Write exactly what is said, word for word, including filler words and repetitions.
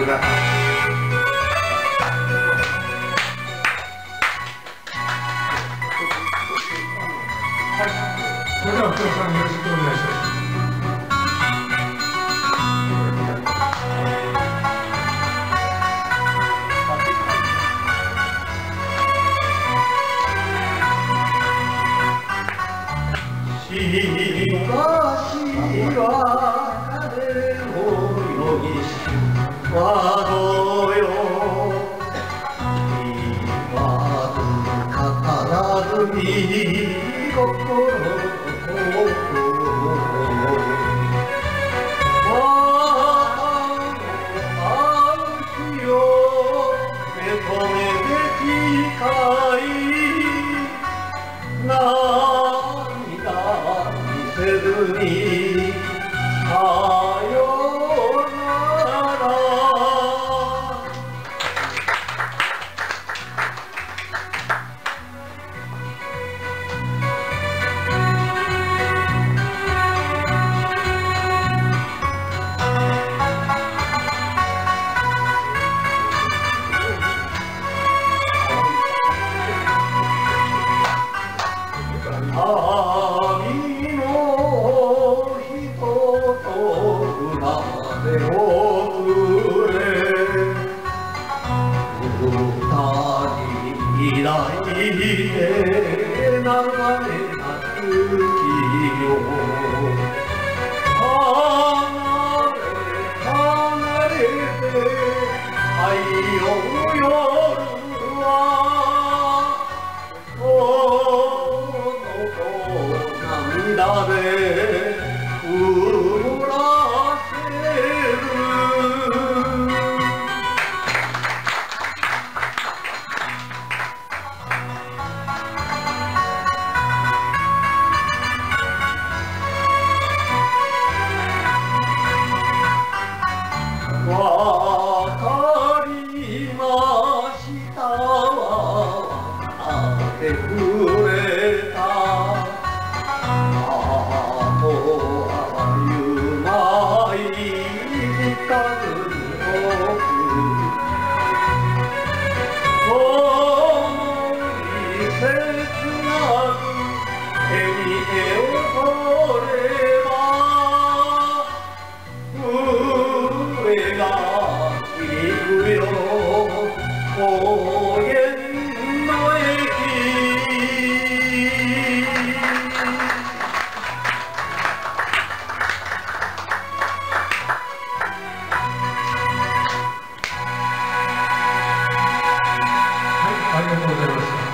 りがとう。 それでは福田さんよろしくお願いします。 しばしは風をよぎし窓よ言わず語らずに心せずにさよなら。いで流れた月よ離れ離れて愛を夜はこの涙で潤らせる。わかりましたわあってくれたあとはゆまい時間を共に切なく手に手を取れば上が響くよ高原の駅。 はい、ありがとうございました。